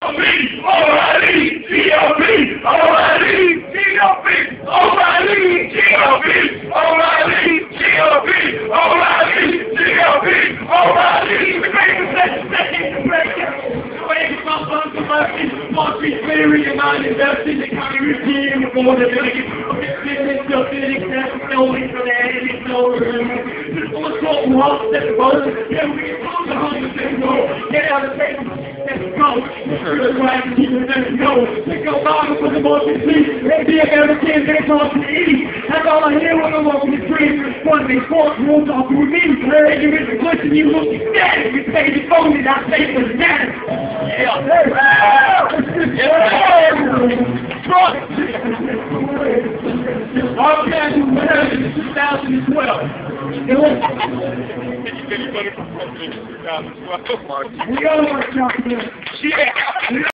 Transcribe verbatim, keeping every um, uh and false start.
O'Reilly, G O P, O'Reilly, G O P, O'Reilly, G O P, O'Reilly, G O P, O'Reilly, G O P, O'Reilly. We make the best second to break it. Waiting for fun to mercy, must be clearing your mind, investing the kind of routine before the village. Business of it, except knowing for that it is no room. Just one sort of walk, step forward, yeah, we can close the home and say no. Get out of the table, let's go. Good right, keep it, let's go. Let's go, Bible for the most you see. Maybe Americans, they talk to eat. That's all I hear when I'm walking the street. One day, sports rules off with me. Hey, you miss the question, you look ecstatic. We say the phone, and I say it was static. Yeah, I'll catch you whenever in two thousand twelve. We all want to talk to you. Yeah.